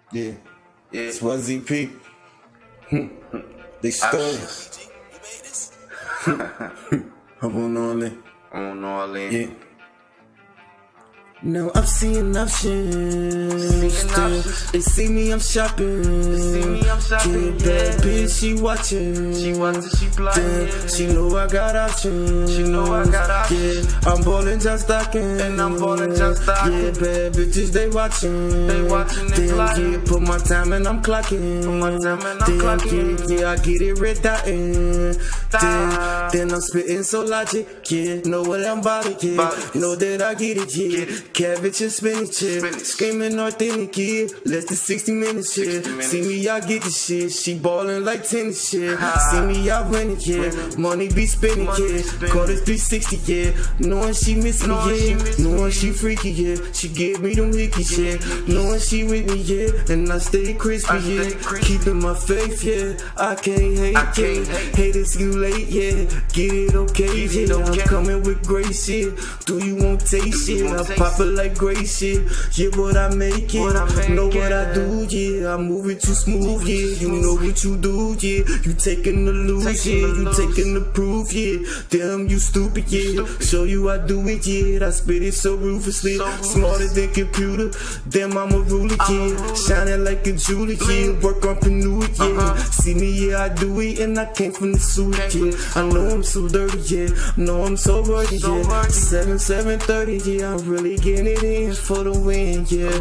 Yeah. Yeah. Swazi P. They stole. I'm on all in. I'm on all in. Yeah. Now I'm seeing options. Still, they see me, I'm shopping. Yeah, bad bitch, she watching. She blind. She know I got options. Yeah, I'm ballin' just stocking. And I'm ballin' just stocking. Yeah, bad bitches, they watching. Yeah, put my time and I'm clocking. Yeah, I get it red dotting. Then I'm spitting so logic. Yeah, know what I'm about it. Yeah, know that I get it. Yeah. Cabbage and spinach, yeah. Screaming authentic, yeah. Less than 60 minutes, yeah. See me, I get the shit. She ballin' like tennis, yeah. See me, I win it, yeah. Money be spinning, yeah. Call it 360, yeah. Knowing she miss me, yeah. Knowing she freaky, yeah. She give me them hickeys, yeah. Knowing she with me, yeah. And I stay crispy, yeah. Keeping my faith, yeah. I can't hate, yeah. Hate it's you late, yeah. Get it okay, yeah. I'm coming with grace, yeah. Do you want taste, yeah? I pop it like great shit, yeah, what I make it, know what I do, yeah, I move it too smooth, yeah, you know what you do, yeah, you taking the loose, yeah, you taking the proof, yeah, damn you stupid, yeah, show you I do it, yeah, I spit it so ruthlessly, smarter than computer, damn I'm a ruler, yeah, shining like a jeweler, yeah, work on Panu, yeah, see me, yeah, I do it, and I came from the suit, yeah, I know I'm so dirty, yeah, know I'm so worthy, yeah, 730, yeah, I'm really getting it in for the win, yeah.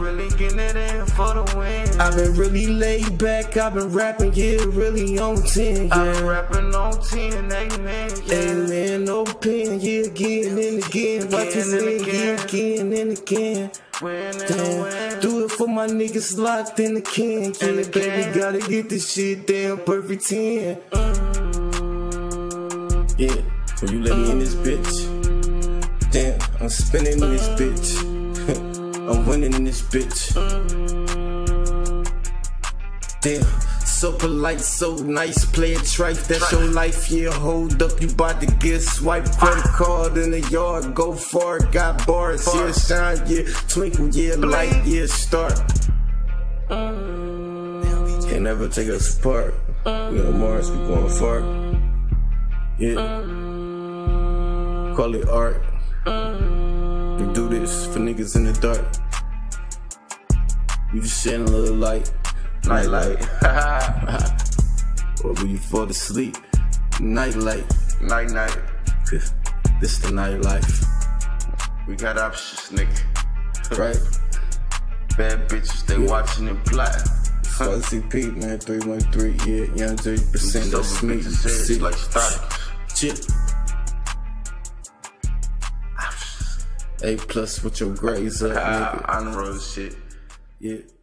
I've been really laid back, I've been rapping, yeah, really on 10, yeah. I've been rapping on 10, amen, yeah. Amen, no pen, yeah, again and again. Watch it again and again. Damn, do it for my niggas locked in the can, yeah, baby, gotta get this shit damn perfect 10. Yeah, so you let me in this bitch. Damn, I'm spinning in this bitch. I'm winning in this bitch. Damn, so polite, so nice, play a tripe, that's your life, yeah, hold up, you bout to get swiped, credit card in the yard, go far, got bars, yeah, shine, yeah, twinkle, yeah, light, yeah, start. Can't never take us apart, we on Mars, we going far, yeah, call it art. We do this for niggas in the dark. We just shedding a little light. Night light. Or when you fall to sleep. Night light. Night. Cause this the nightlife. We got options, nigga. Right? Bad bitches, they watching and plotting. Swazi P, man, 313, yeah, young 30%, that's me. It's like start. Chip. A+ with your grades up, nigga. On the road shit. Yeah.